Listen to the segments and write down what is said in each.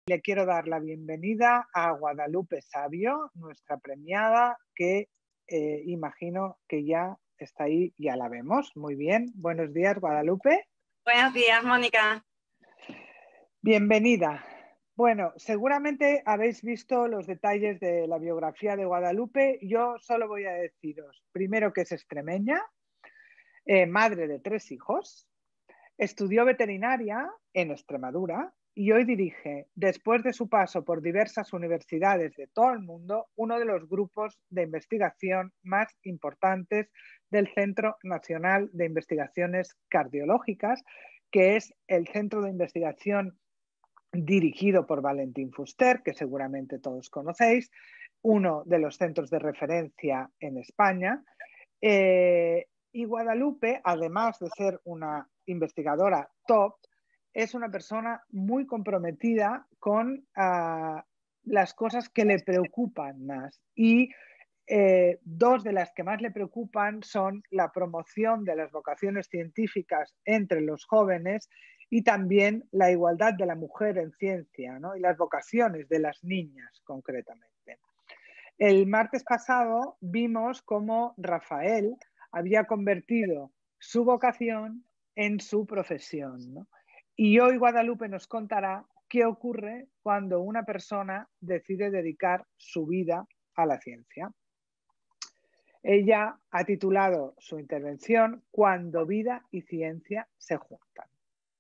Le quiero dar la bienvenida a Guadalupe Savio, nuestra premiada, que imagino que ya está ahí, ya la vemos. Muy bien. Buenos días, Guadalupe. Buenos días, Mónica. Bienvenida. Bueno, seguramente habéis visto los detalles de la biografía de Guadalupe. Yo solo voy a deciros, primero, que es extremeña, madre de 3 hijos, estudió veterinaria en Extremadura y hoy dirige, después de su paso por diversas universidades de todo el mundo, uno de los grupos de investigación más importantes del Centro Nacional de Investigaciones Cardiológicas, que es el centro de investigación dirigido por Valentín Fuster, que seguramente todos conocéis, uno de los centros de referencia en España. Y Guadalupe, además de ser una investigadora top, es una persona muy comprometida con las cosas que le preocupan más. Y 2 de las que más le preocupan son la promoción de las vocaciones científicas entre los jóvenes y también la igualdad de la mujer en ciencia, ¿no? Y las vocaciones de las niñas, concretamente. El martes pasado vimos cómo Rafael había convertido su vocación en su profesión, ¿no? Y hoy Guadalupe nos contará qué ocurre cuando una persona decide dedicar su vida a la ciencia. Ella ha titulado su intervención "Cuando vida y ciencia se juntan".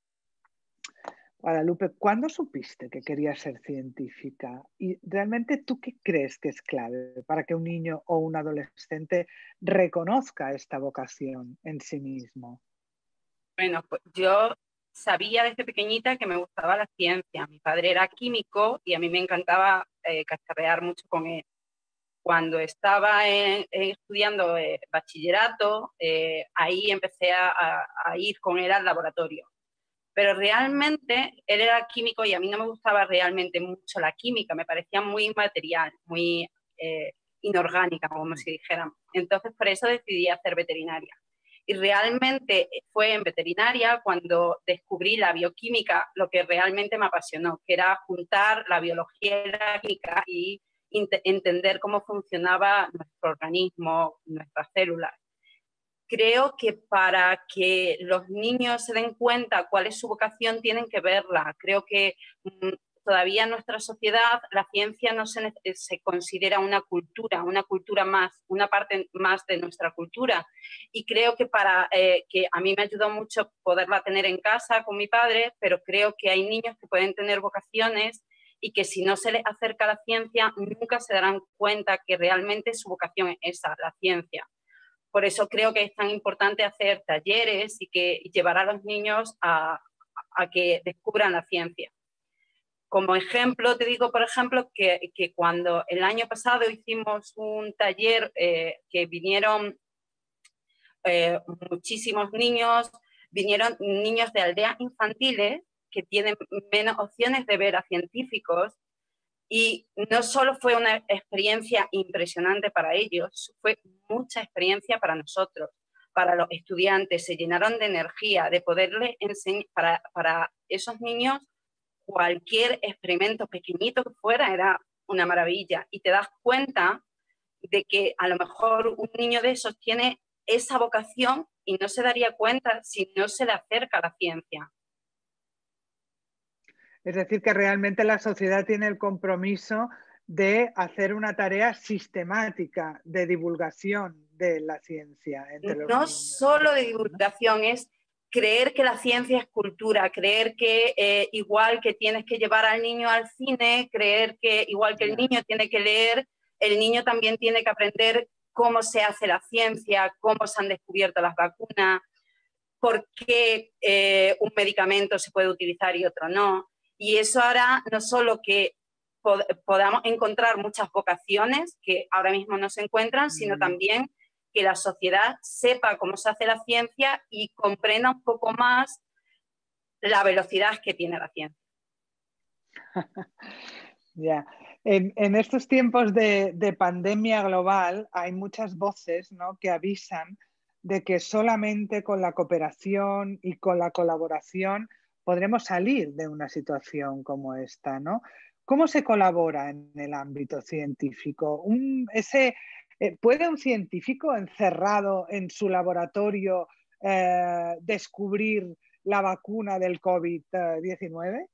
Guadalupe, ¿cuándo supiste que querías ser científica? Y realmente, ¿tú qué crees que es clave para que un niño o un adolescente reconozca esta vocación en sí mismo? Bueno, pues yo sabía desde pequeñita que me gustaba la ciencia. Mi padre era químico y a mí me encantaba cacharrear mucho con él. Cuando estaba estudiando bachillerato, ahí empecé a ir con él al laboratorio. Pero realmente él era químico y a mí no me gustaba realmente mucho la química, me parecía muy material, muy inorgánica, como si dijéramos. Entonces por eso decidí hacer veterinaria. Y realmente fue en veterinaria cuando descubrí la bioquímica, lo que realmente me apasionó, que era juntar la biología y la química y entender cómo funcionaba nuestro organismo, nuestras células. Creo que para que los niños se den cuenta cuál es su vocación, tienen que verla. Creo que todavía en nuestra sociedad la ciencia no se considera una cultura más, una parte más de nuestra cultura. Y creo que que a mí me ayudó mucho poderla tener en casa con mi padre, pero creo que hay niños que pueden tener vocaciones y que si no se les acerca a la ciencia, nunca se darán cuenta que realmente su vocación es esa, la ciencia. Por eso creo que es tan importante hacer talleres y llevar a los niños a que descubran la ciencia. Como ejemplo, te digo, por ejemplo, que cuando el año pasado hicimos un taller que vinieron muchísimos niños, vinieron niños de aldeas infantiles que tienen menos opciones de ver a científicos. Y no solo fue una experiencia impresionante para ellos, fue mucha experiencia para nosotros, para los estudiantes. Se llenaron de energía, de poderles enseñar para esos niños cualquier experimento pequeñito que fuera era una maravilla. Y te das cuenta de que a lo mejor un niño de esos tiene esa vocación y no se daría cuenta si no se le acerca a la ciencia. Es decir, que realmente la sociedad tiene el compromiso de hacer una tarea sistemática de divulgación de la ciencia entre los niños. No solo de divulgación, es creer que la ciencia es cultura, creer que igual que tienes que llevar al niño al cine, creer que igual que el niño tiene que leer, el niño también tiene que aprender cómo se hace la ciencia, cómo se han descubierto las vacunas, por qué un medicamento se puede utilizar y otro no. Y eso hará no solo que podamos encontrar muchas vocaciones que ahora mismo no se encuentran, sino también que la sociedad sepa cómo se hace la ciencia y comprenda un poco más la velocidad que tiene la ciencia. Ya. En estos tiempos de pandemia global hay muchas voces, ¿no?, que avisan de que solamente con la cooperación y con la colaboración podremos salir de una situación como esta, ¿no? ¿Cómo se colabora en el ámbito científico? ¿Puede un científico encerrado en su laboratorio descubrir la vacuna del COVID-19?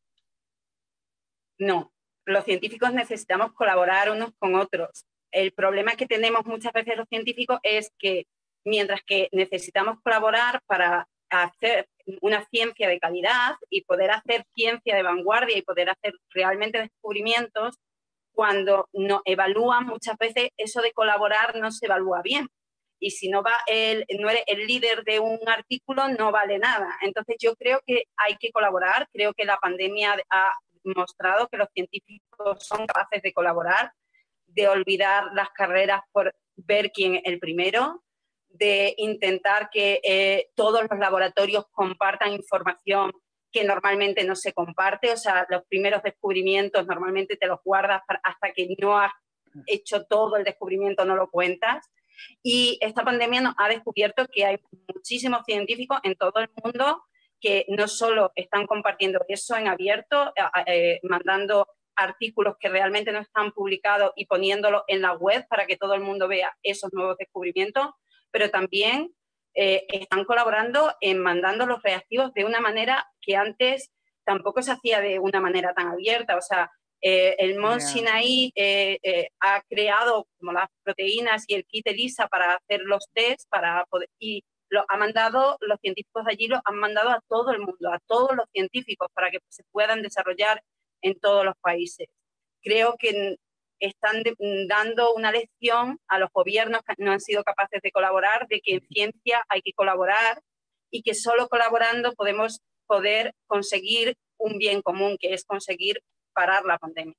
No, los científicos necesitamos colaborar unos con otros. El problema que tenemos muchas veces los científicos es que mientras que necesitamos colaborar para hacer una ciencia de calidad y poder hacer ciencia de vanguardia y poder hacer realmente descubrimientos, cuando nos evalúan muchas veces eso de colaborar no se evalúa bien. Y si no eres el líder de un artículo, no vale nada. Entonces yo creo que hay que colaborar. Creo que la pandemia ha mostrado que los científicos son capaces de colaborar, de olvidar las carreras por ver quién es el primero, de intentar que todos los laboratorios compartan información que normalmente no se comparte. O sea, los primeros descubrimientos normalmente te los guardas hasta que no has hecho todo el descubrimiento, no lo cuentas. Y esta pandemia nos ha descubierto que hay muchísimos científicos en todo el mundo que no solo están compartiendo eso en abierto, mandando artículos que realmente no están publicados y poniéndolos en la web para que todo el mundo vea esos nuevos descubrimientos, pero también están colaborando en mandando los reactivos de una manera que antes tampoco se hacía de una manera tan abierta. O sea, el Mont Sinai ha creado como las proteínas y el kit ELISA para hacer los test para poder, y lo ha mandado, los científicos de allí lo han mandado a todo el mundo, a todos los científicos para que se puedan desarrollar en todos los países. Creo que están dando una lección a los gobiernos que no han sido capaces de colaborar, de que en ciencia hay que colaborar y que solo colaborando podemos poder conseguir un bien común, que es conseguir parar la pandemia.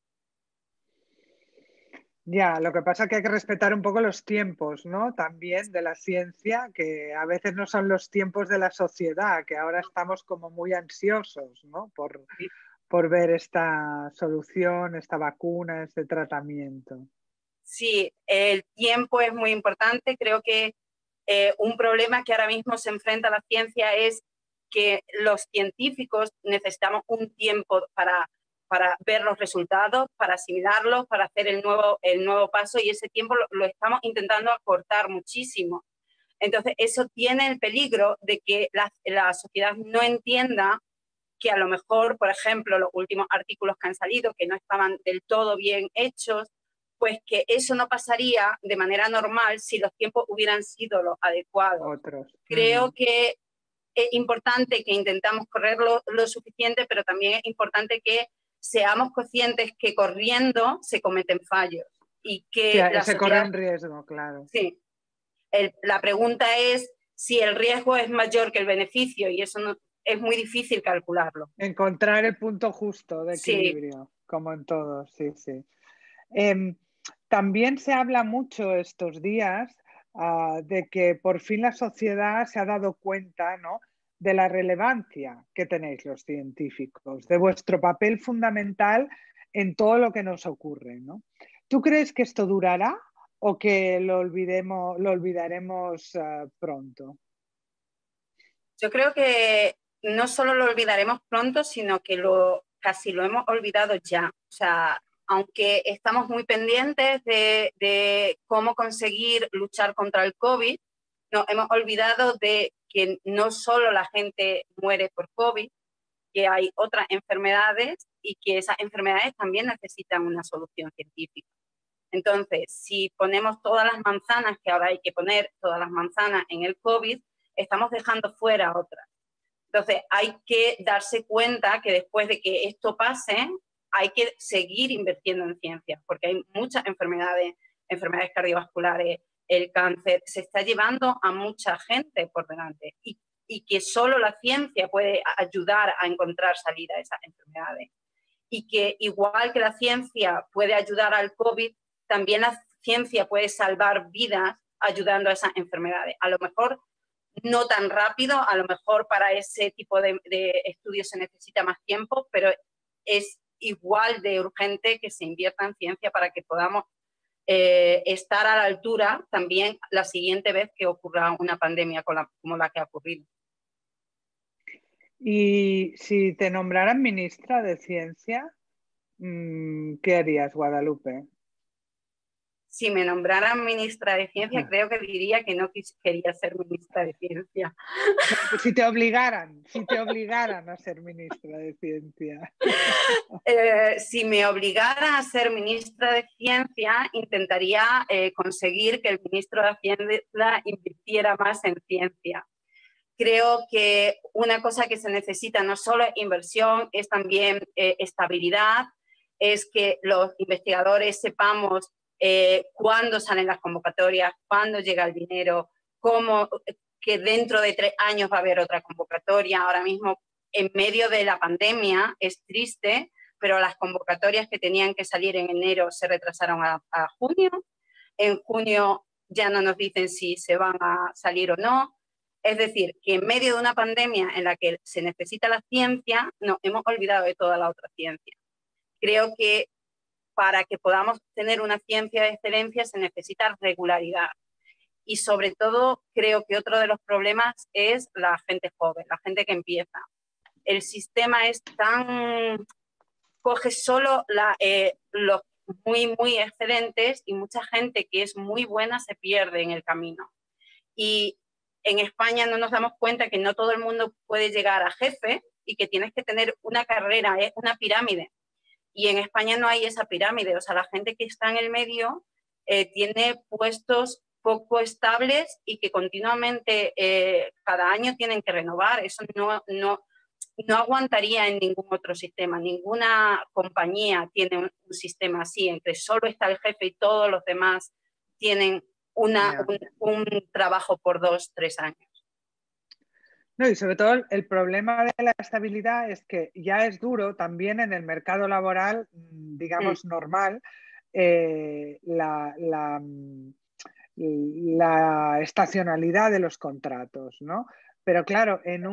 Ya, lo que pasa es que hay que respetar un poco los tiempos, ¿no? También de la ciencia, que a veces no son los tiempos de la sociedad, que ahora estamos como muy ansiosos, ¿no? Por ver esta solución, esta vacuna, este tratamiento. Sí, el tiempo es muy importante. Creo que un problema que ahora mismo se enfrenta a la ciencia es que los científicos necesitamos un tiempo para ver los resultados, para asimilarlos, para hacer el nuevo paso, y ese tiempo lo estamos intentando acortar muchísimo. Entonces, eso tiene el peligro de que la sociedad no entienda que a lo mejor, por ejemplo, los últimos artículos que han salido, que no estaban del todo bien hechos, pues que eso no pasaría de manera normal si los tiempos hubieran sido los adecuados. Creo que es importante que intentamos correr lo suficiente, pero también es importante que seamos conscientes que corriendo se cometen fallos y que sí, se corre un riesgo, claro. Sí. La pregunta es si el riesgo es mayor que el beneficio, y eso no, es muy difícil calcularlo. Encontrar el punto justo de equilibrio, sí, como en todo, sí, sí. También se habla mucho estos días de que por fin la sociedad se ha dado cuenta, ¿no?, de la relevancia que tenéis los científicos, de vuestro papel fundamental en todo lo que nos ocurre, ¿no? ¿Tú crees que esto durará o que lo olvidaremos pronto? Yo creo que no solo lo olvidaremos pronto, sino que casi lo hemos olvidado ya. O sea, aunque estamos muy pendientes de cómo conseguir luchar contra el COVID, nos hemos olvidado de que no solo la gente muere por COVID, que hay otras enfermedades y que esas enfermedades también necesitan una solución científica. Entonces, si ponemos todas las manzanas, que ahora hay que poner todas las manzanas en el COVID, estamos dejando fuera otras. Entonces, hay que darse cuenta que después de que esto pase, hay que seguir invirtiendo en ciencia, porque hay muchas enfermedades cardiovasculares, el cáncer, se está llevando a mucha gente por delante y que solo la ciencia puede ayudar a encontrar salida a esas enfermedades. Y que igual que la ciencia puede ayudar al COVID, también la ciencia puede salvar vidas ayudando a esas enfermedades. A lo mejor no tan rápido, a lo mejor para ese tipo de estudios se necesita más tiempo, pero es igual de urgente que se invierta en ciencia para que podamos estar a la altura también la siguiente vez que ocurra una pandemia como la que ha ocurrido. Y si te nombraran ministra de Ciencia, ¿qué harías, Guadalupe? Si me nombraran ministra de Ciencia, creo que diría que no quería ser ministra de Ciencia. No, pues si te obligaran a ser ministra de Ciencia. Si me obligara a ser ministra de Ciencia, intentaría conseguir que el ministro de Hacienda invirtiera más en ciencia. Creo que una cosa que se necesita no solo es inversión, es también estabilidad, es que los investigadores sepamos cuándo salen las convocatorias, cuándo llega el dinero, cómo, que dentro de 3 años va a haber otra convocatoria. Ahora mismo, en medio de la pandemia, es triste, pero las convocatorias que tenían que salir en enero se retrasaron a junio. En junio ya no nos dicen si se van a salir o no. Es decir, que en medio de una pandemia en la que se necesita la ciencia, nos hemos olvidado de toda la otra ciencia. Creo que para que podamos tener una ciencia de excelencia se necesita regularidad. Y sobre todo, creo que otro de los problemas es la gente joven, la gente que empieza. El sistema es tan... coge solo los muy excelentes y mucha gente que es muy buena se pierde en el camino. Y en España no nos damos cuenta que no todo el mundo puede llegar a jefe y que tienes que tener una carrera, una pirámide. Y en España no hay esa pirámide, o sea, la gente que está en el medio tiene puestos poco estables y que continuamente cada año tienen que renovar. Eso no aguantaría en ningún otro sistema. Ninguna compañía tiene un sistema así, en que solo está el jefe y todos los demás tienen un trabajo por 2-3 años. No, y sobre todo el problema de la estabilidad es que ya es duro también en el mercado laboral, digamos, normal, la estacionalidad de los contratos, ¿no? Pero claro, en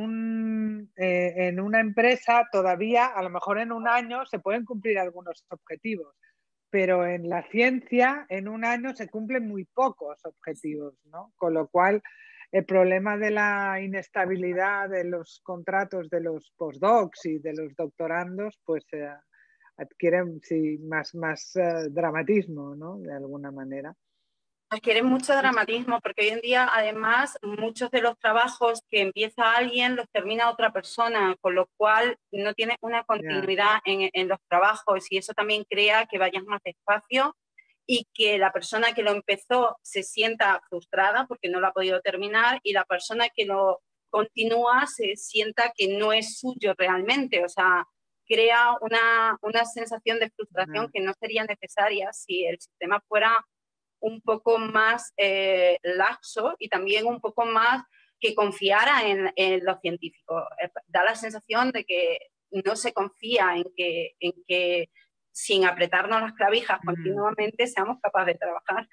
una empresa todavía, a lo mejor en un año, se pueden cumplir algunos objetivos, pero en la ciencia, en un año se cumplen muy pocos objetivos, ¿no? Con lo cual, el problema de la inestabilidad de los contratos de los postdocs y de los doctorandos, pues adquieren sí, más dramatismo, ¿no? De alguna manera. Adquieren mucho dramatismo porque hoy en día, además, muchos de los trabajos que empieza alguien los termina otra persona, con lo cual no tiene una continuidad en los trabajos y eso también crea que vayas más despacio y que la persona que lo empezó se sienta frustrada porque no lo ha podido terminar y la persona que lo continúa se sienta que no es suyo realmente, o sea, crea una sensación de frustración que no sería necesaria si el sistema fuera un poco más laxo y también un poco más que confiara en los científicos. Da la sensación de que no se confía en que sin apretarnos las clavijas continuamente seamos capaces de trabajar.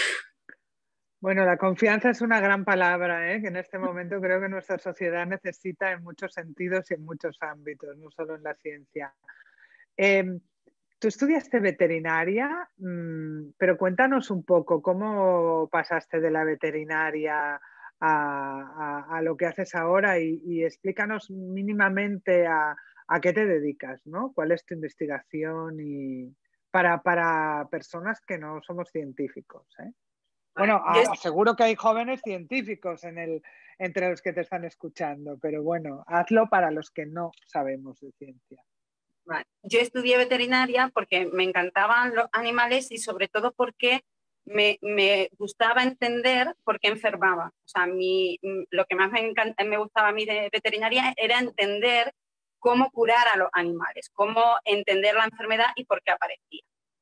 Bueno, la confianza es una gran palabra, que en este momento creo que nuestra sociedad necesita en muchos sentidos y en muchos ámbitos, no solo en la ciencia. Tú estudiaste veterinaria, pero cuéntanos un poco cómo pasaste de la veterinaria a lo que haces ahora y explícanos mínimamente a qué te dedicas, ¿no? ¿Cuál es tu investigación para personas que no somos científicos, ¿eh? Bueno, seguro que hay jóvenes científicos entre los que te están escuchando, pero bueno, hazlo para los que no sabemos de ciencia. Vale. Yo estudié veterinaria porque me encantaban los animales y sobre todo porque me gustaba entender por qué enfermaba. O sea, lo que más me gustaba a mí de veterinaria era entender cómo curar a los animales, cómo entender la enfermedad y por qué aparecía.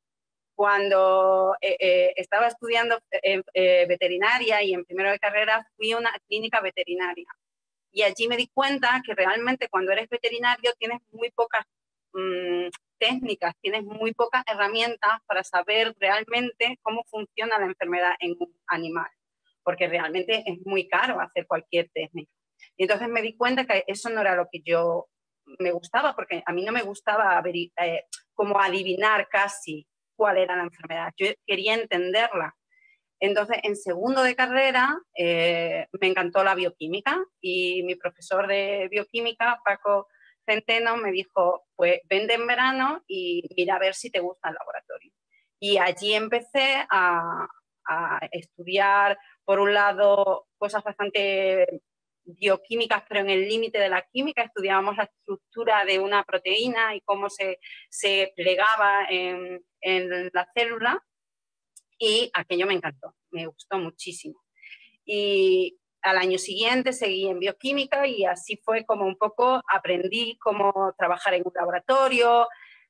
Cuando estaba estudiando veterinaria y en primero de carrera fui a una clínica veterinaria y allí me di cuenta que realmente cuando eres veterinario tienes muy pocas técnicas, tienes muy pocas herramientas para saber realmente cómo funciona la enfermedad en un animal, porque realmente es muy caro hacer cualquier técnica. Y entonces me di cuenta que eso no era lo que yo me gustaba, porque a mí no me gustaba como adivinar casi cuál era la enfermedad. Yo quería entenderla. Entonces, en segundo de carrera me encantó la bioquímica y mi profesor de bioquímica, Paco Centeno, me dijo, pues vente en verano y mira a ver si te gusta el laboratorio. Y allí empecé a estudiar, por un lado, cosas bastante bioquímicas, pero en el límite de la química. Estudiábamos la estructura de una proteína y cómo se plegaba en la célula, y aquello me encantó, me gustó muchísimo. Y al año siguiente seguí en bioquímica y así fue como un poco aprendí cómo trabajar en un laboratorio.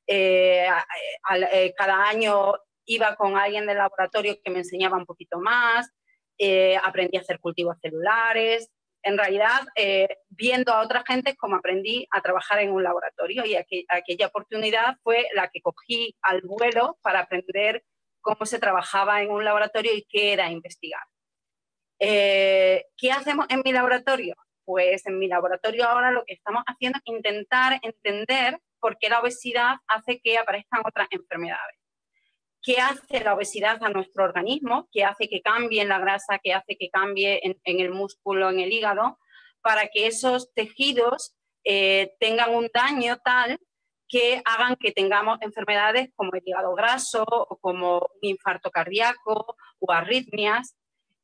Cada año iba con alguien del laboratorio que me enseñaba un poquito más. Aprendí a hacer cultivos celulares. En realidad, viendo a otra gente cómo aprendí a trabajar en un laboratorio, y aquella oportunidad fue la que cogí al vuelo para aprender cómo se trabajaba en un laboratorio y qué era investigar. ¿Qué hacemos en mi laboratorio? Pues en mi laboratorio ahora lo que estamos haciendo es intentar entender por qué la obesidad hace que aparezcan otras enfermedades. ¿Qué hace la obesidad a nuestro organismo? ¿Qué hace que cambie en la grasa? ¿Qué hace que cambie en el músculo, en el hígado? Para que esos tejidos tengan un daño tal que hagan que tengamos enfermedades como el hígado graso o como un infarto cardíaco o arritmias.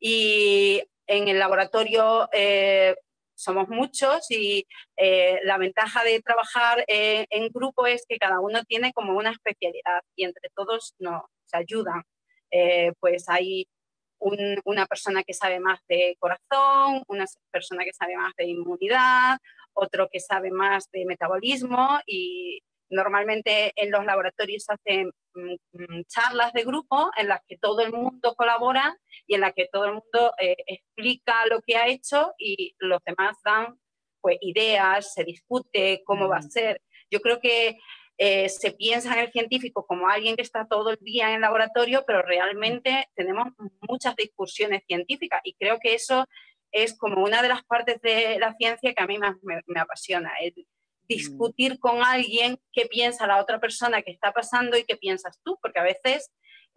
Y en el laboratorio somos muchos y la ventaja de trabajar en grupo es que cada uno tiene como una especialidad y entre todos nos ayudan. Pues hay una persona que sabe más de corazón, una persona que sabe más de inmunidad, otro que sabe más de metabolismo, y normalmente en los laboratorios se hacen charlas de grupo en las que todo el mundo colabora y en las que todo el mundo explica lo que ha hecho y los demás dan pues ideas, se discute cómo va a ser. Yo creo que se piensa en el científico como alguien que está todo el día en el laboratorio, pero realmente tenemos muchas discusiones científicas y creo que eso es como una de las partes de la ciencia que a mí más me apasiona, el discutir con alguien qué piensa la otra persona que está pasando y qué piensas tú, porque a veces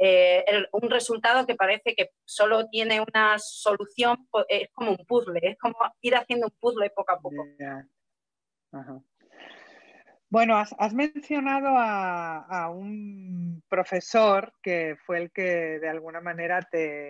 un resultado que parece que solo tiene una solución es como un puzzle, es como ir haciendo un puzzle poco a poco. Yeah. Ajá. Bueno, has mencionado a un profesor que fue el que de alguna manera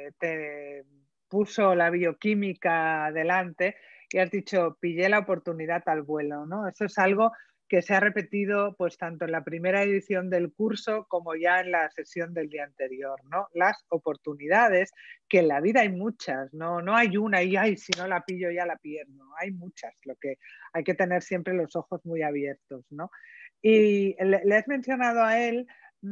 te puso la bioquímica delante y has dicho, pillé la oportunidad al vuelo, ¿no? Eso es algo que se ha repetido pues tanto en la primera edición del curso como ya en la sesión del día anterior, ¿no? Las oportunidades, que en la vida hay muchas, no hay una y ay, si no la pillo ya la pierdo, hay muchas, lo que hay que tener siempre los ojos muy abiertos, ¿no? Y le has mencionado a él,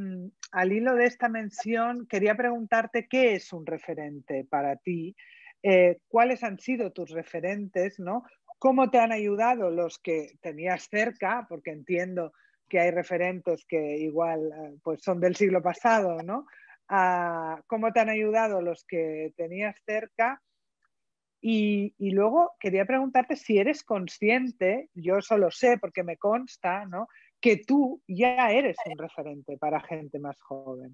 al hilo de esta mención, quería preguntarte qué es un referente para ti, cuáles han sido tus referentes, ¿no? ¿Cómo te han ayudado los que tenías cerca? Porque entiendo que hay referentes que igual pues son del siglo pasado, ¿no? ¿Cómo te han ayudado los que tenías cerca? Y luego quería preguntarte si eres consciente, yo eso lo sé porque me consta, ¿no? Que tú ya eres un referente para gente más joven.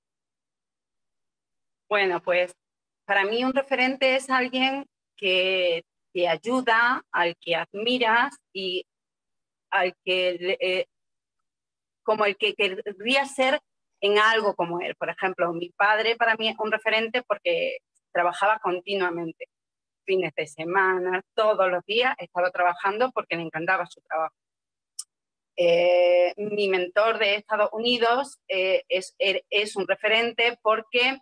Bueno, pues para mí un referente es alguien que te ayuda, al que admiras y al que como el que querría ser en algo como él. Por ejemplo, mi padre para mí es un referente porque trabajaba continuamente, fines de semana, todos los días estaba trabajando porque le encantaba su trabajo. Mi mentor de Estados Unidos es un referente porque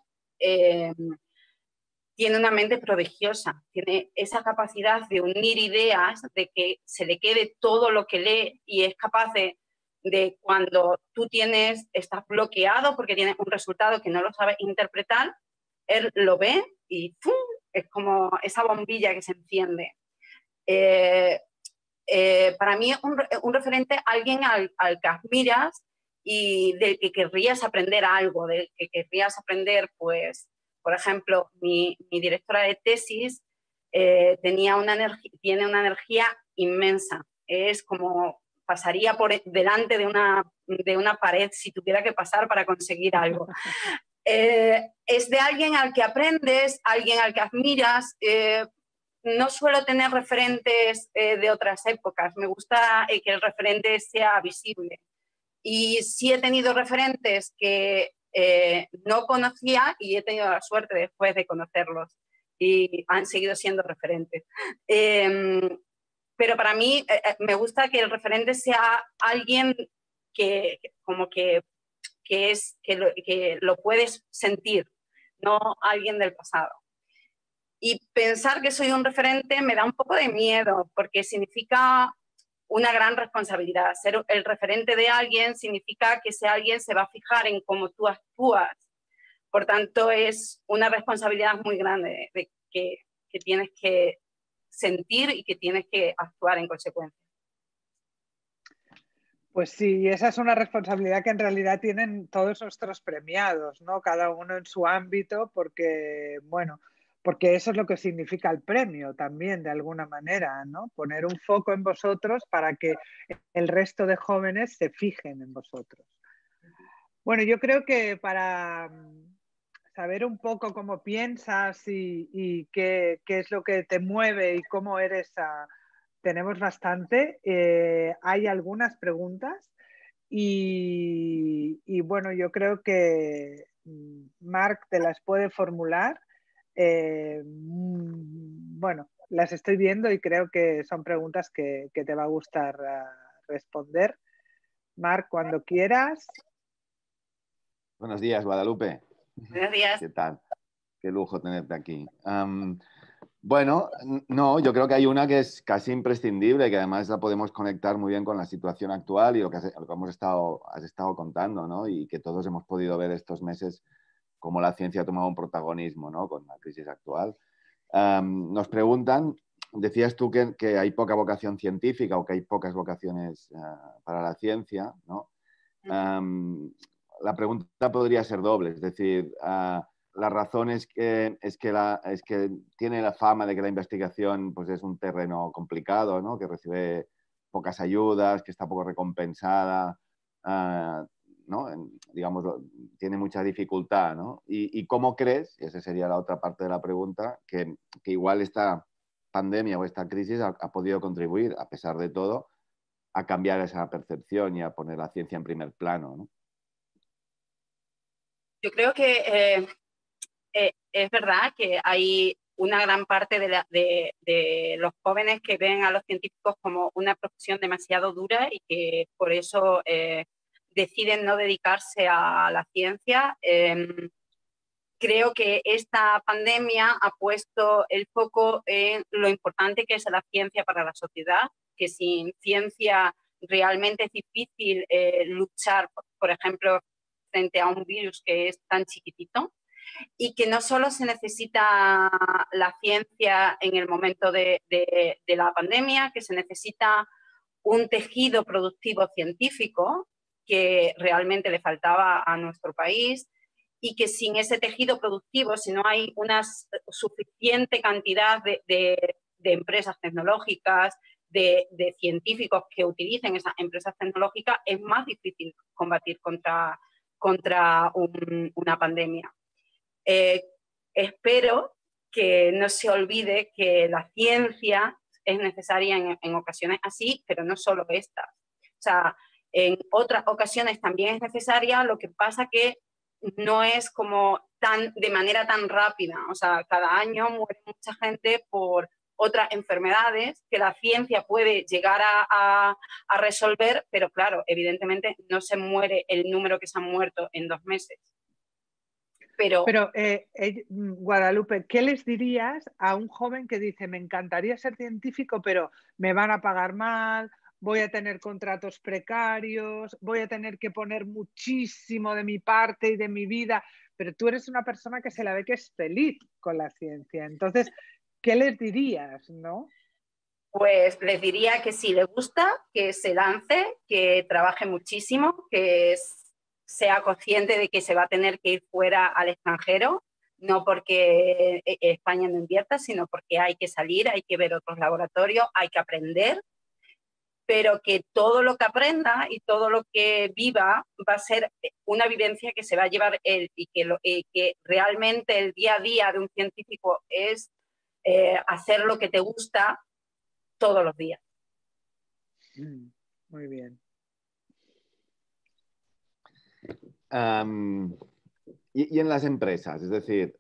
tiene una mente prodigiosa, tiene esa capacidad de unir ideas, de que se le quede todo lo que lee y es capaz de cuando tú estás bloqueado porque tienes un resultado que no lo sabes interpretar, él lo ve y ¡pum! Es como esa bombilla que se enciende. Para mí un referente alguien al que admiras y del que querrías aprender algo, del que querrías aprender, pues, por ejemplo, mi directora de tesis tiene una energía inmensa. Es como pasaría por delante de una pared si tuviera que pasar para conseguir algo. Es de alguien al que aprendes, alguien al que admiras. No suelo tener referentes de otras épocas. Me gusta que el referente sea visible. Y sí he tenido referentes que no conocía y he tenido la suerte después de conocerlos y han seguido siendo referentes. Pero para mí me gusta que el referente sea alguien que como que lo puedes sentir, no alguien del pasado. Y pensar que soy un referente me da un poco de miedo, porque significa una gran responsabilidad. Ser el referente de alguien significa que ese alguien se va a fijar en cómo tú actúas. Por tanto, es una responsabilidad muy grande que tienes que sentir y que tienes que actuar en consecuencia. Pues sí, esa es una responsabilidad que en realidad tienen todos nuestros premiados, ¿no? Cada uno en su ámbito, porque, bueno, porque eso es lo que significa el premio también, de alguna manera, ¿no? Poner un foco en vosotros para que el resto de jóvenes se fijen en vosotros. Bueno, yo creo que para saber un poco cómo piensas y qué es lo que te mueve y cómo eres tenemos bastante. Hay algunas preguntas bueno, yo creo que Marc te las puede formular. Bueno, las estoy viendo y creo que son preguntas que te va a gustar responder. Marc, cuando quieras. Buenos días, Guadalupe. Buenos días. ¿Qué tal? Qué lujo tenerte aquí. Bueno, no, yo creo que hay una que es casi imprescindible, que además la podemos conectar muy bien con la situación actual y lo que has estado contando, ¿no? Y que todos hemos podido ver estos meses cómo la ciencia ha tomado un protagonismo, ¿no? Con la crisis actual. Nos preguntan, decías tú que hay poca vocación científica o que hay pocas vocaciones para la ciencia, ¿no? La pregunta podría ser doble, es decir, la razón es que tiene la fama de que la investigación pues, es un terreno complicado, ¿no? Que recibe pocas ayudas, que está poco recompensada, ¿no? Digamos, tiene mucha dificultad, ¿no? ¿Y cómo crees, y esa sería la otra parte de la pregunta, que igual esta pandemia o esta crisis ha podido contribuir, a pesar de todo, a cambiar esa percepción y a poner la ciencia en primer plano, ¿no? Yo creo que es verdad que hay una gran parte de los jóvenes que ven a los científicos como una profesión demasiado dura y que por eso deciden no dedicarse a la ciencia. Creo que esta pandemia ha puesto el foco en lo importante que es la ciencia para la sociedad, que sin ciencia realmente es difícil luchar, por ejemplo, frente a un virus que es tan chiquitito, y que no solo se necesita la ciencia en el momento de la pandemia, que se necesita un tejido productivo científico que realmente le faltaba a nuestro país y que sin ese tejido productivo, si no hay una suficiente cantidad de empresas tecnológicas, de científicos que utilicen esas empresas tecnológicas, es más difícil combatir contra una pandemia. Espero que no se olvide que la ciencia es necesaria en ocasiones así, pero no solo estas. O sea, en otras ocasiones también es necesaria, lo que pasa que no es como de manera tan rápida. O sea, cada año muere mucha gente por otras enfermedades que la ciencia puede llegar a resolver, pero claro, evidentemente no se muere el número que se han muerto en 2 meses. Pero Guadalupe, ¿qué les dirías a un joven que dice, me encantaría ser científico, pero me van a pagar mal, voy a tener contratos precarios, voy a tener que poner muchísimo de mi parte y de mi vida, pero tú eres una persona que se la ve que es feliz con la ciencia? Entonces, ¿qué les dirías, no? Pues les diría que si le gusta, que se lance, que trabaje muchísimo, que sea consciente de que se va a tener que ir fuera al extranjero, no porque España no invierta, sino porque hay que salir, hay que ver otros laboratorios, hay que aprender pero que todo lo que aprenda y todo lo que viva va a ser una vivencia que se va a llevar él y que realmente el día a día de un científico es hacer lo que te gusta todos los días. Muy bien. Y en las empresas, es decir,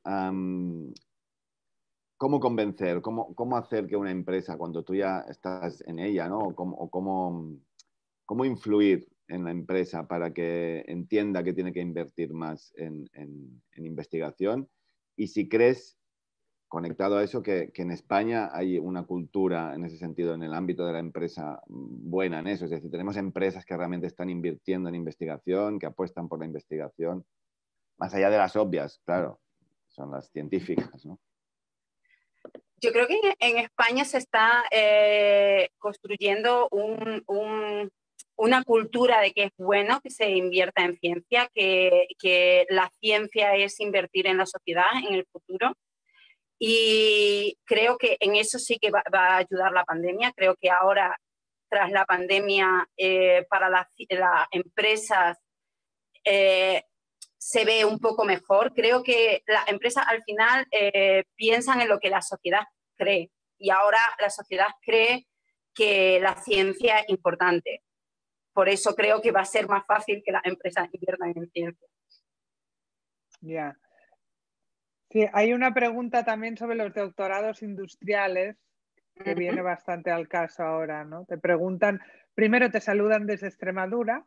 ¿cómo convencer? ¿Cómo hacer que una empresa, cuando tú ya estás en ella, ¿no? ¿Cómo influir en la empresa para que entienda que tiene que invertir más en investigación? Y si crees, conectado a eso, que en España hay una cultura en ese sentido, en el ámbito de la empresa, buena en eso. Es decir, tenemos empresas que realmente están invirtiendo en investigación, que apuestan por la investigación, más allá de las obvias, claro, son las científicas, ¿no? Yo creo que en España se está construyendo una cultura de que es bueno que se invierta en ciencia, que la ciencia es invertir en la sociedad en el futuro. Y creo que en eso sí que va a ayudar la pandemia. Creo que ahora, tras la pandemia, para las empresas se ve un poco mejor. Creo que las empresas al final piensan en lo que la sociedad cree. Y ahora la sociedad cree que la ciencia es importante. Por eso creo que va a ser más fácil que las empresas inviertan en ciencia. Ya. Sí, hay una pregunta también sobre los doctorados industriales que viene bastante al caso ahora, ¿no? Te preguntan, primero te saludan desde Extremadura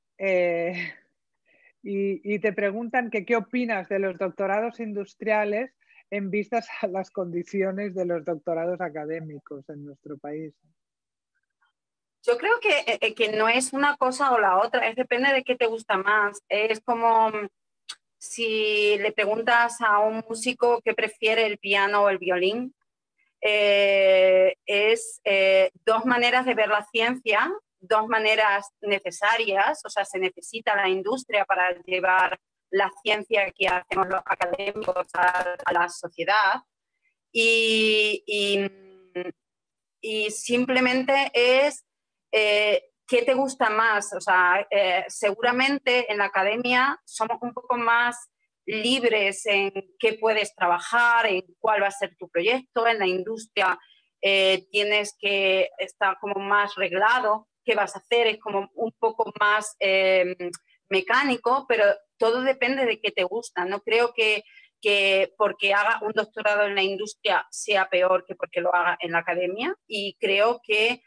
y te preguntan que qué opinas de los doctorados industriales en vistas a las condiciones de los doctorados académicos en nuestro país. Yo creo que no es una cosa o la otra, depende de qué te gusta más. Es como si le preguntas a un músico qué prefiere, el piano o el violín. Es dos maneras de ver la ciencia, dos maneras necesarias, o sea, se necesita la industria para llevar la ciencia que hacemos los académicos a la sociedad y simplemente es qué te gusta más, o sea, seguramente en la academia somos un poco más libres en qué puedes trabajar, en cuál va a ser tu proyecto. En la industria tienes que estar como más reglado, qué vas a hacer, es como un poco más mecánico, pero todo depende de qué te gusta. No creo que porque haga un doctorado en la industria sea peor que porque lo haga en la academia, y creo que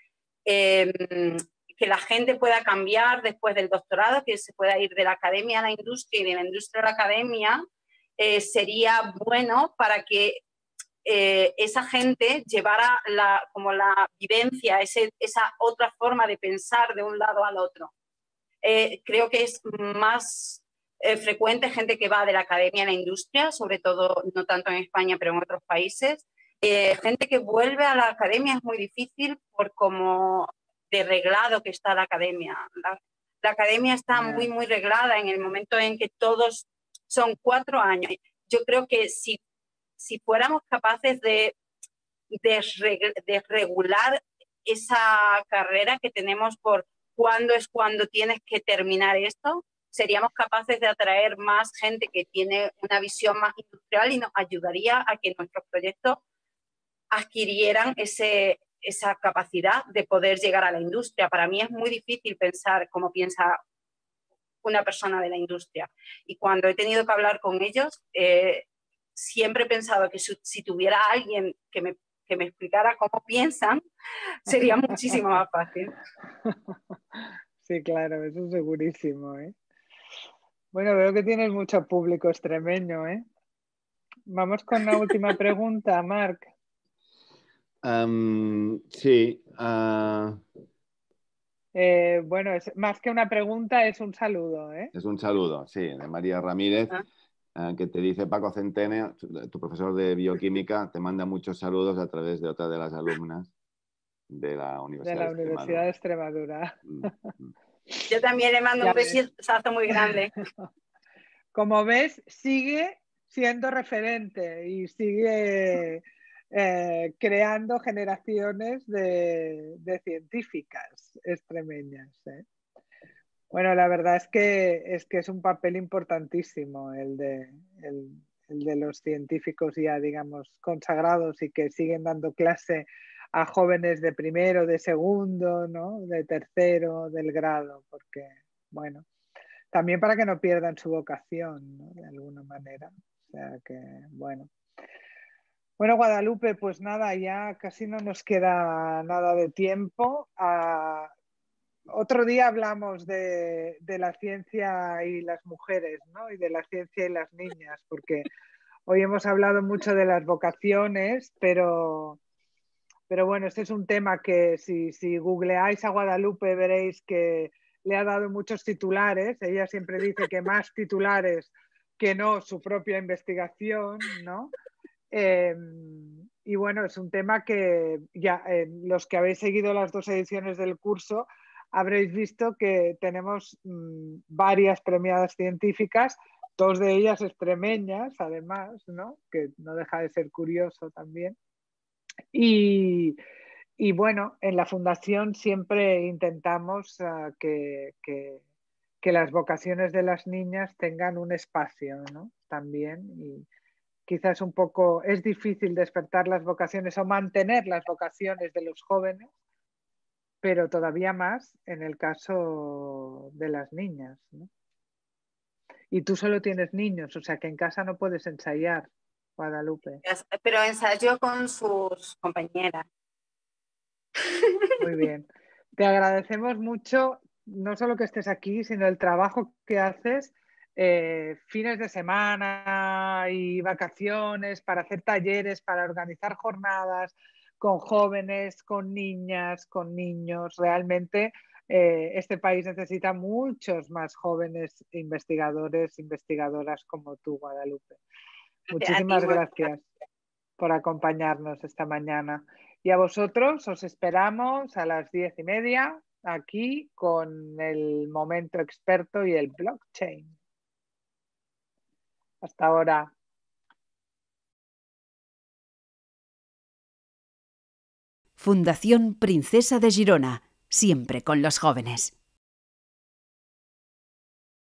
la gente pueda cambiar después del doctorado, que se pueda ir de la academia a la industria y de la industria a la academia, sería bueno para que esa gente llevara como la vivencia, esa otra forma de pensar de un lado al otro. Creo que es más frecuente gente que va de la academia a la industria, sobre todo, no tanto en España, pero en otros países. Gente que vuelve a la academia es muy difícil por como de reglado que está la academia. La academia está muy, muy reglada en el momento en que todos son 4 años. Yo creo que si fuéramos capaces de regular esa carrera que tenemos por cuándo es cuando tienes que terminar esto, seríamos capaces de atraer más gente que tiene una visión más industrial y nos ayudaría a que nuestros proyectos adquirieran esa capacidad de poder llegar a la industria. Para mí es muy difícil pensar como piensa una persona de la industria. Y cuando he tenido que hablar con ellos, siempre he pensado que si tuviera alguien que me explicara cómo piensan, sería muchísimo más fácil. Sí, claro, eso es segurísimo, ¿eh? Bueno, veo que tienes mucho público extremeño, ¿eh? Vamos con la última pregunta, Marc. Sí. Bueno, más que una pregunta, es un saludo, ¿eh? Es un saludo, sí, de María Ramírez, que te dice: Paco Centene, tu profesor de bioquímica, te manda muchos saludos a través de otra de las alumnas de la Universidad de Extremadura. Yo también le mando un besazo muy grande. Como ves, sigue siendo referente y sigue creando generaciones de científicas extremeñas. Bueno, la verdad es que es un papel importantísimo el de los científicos ya, digamos, consagrados y que siguen dando clase a jóvenes de primero, de segundo, ¿no? De tercero, del grado, porque, bueno, también para que no pierdan su vocación, ¿no? De alguna manera. O sea que, bueno. Bueno, Guadalupe, pues nada, ya casi no nos queda nada de tiempo. Otro día hablamos de la ciencia y las mujeres, ¿no? Y de la ciencia y las niñas, porque hoy hemos hablado mucho de las vocaciones, pero bueno, este es un tema que si googleáis a Guadalupe veréis que le ha dado muchos titulares. Ella siempre dice que más titulares que no su propia investigación, ¿no? Y bueno, es un tema que ya los que habéis seguido las 2 ediciones del curso habréis visto que tenemos varias premiadas científicas, 2 de ellas extremeñas, además, ¿no? Que no deja de ser curioso también. Y bueno, en la Fundación siempre intentamos que las vocaciones de las niñas tengan un espacio, ¿no? También. Y quizás un poco es difícil despertar las vocaciones o mantener las vocaciones de los jóvenes, pero todavía más en el caso de las niñas, ¿no? Y tú solo tienes niños, o sea que en casa no puedes ensayar, Guadalupe. Pero ensayó con sus compañeras. Muy bien. Te agradecemos mucho, no solo que estés aquí, sino el trabajo que haces, fines de semana y vacaciones para hacer talleres, para organizar jornadas con jóvenes, con niñas, con niños. Realmente este país necesita muchos más jóvenes investigadores, investigadoras como tú, Guadalupe. Muchísimas gracias por acompañarnos esta mañana. Y a vosotros os esperamos a las 10:30 aquí con el momento experto y el blockchain. Hasta ahora. Fundación Princesa de Girona, siempre con los jóvenes.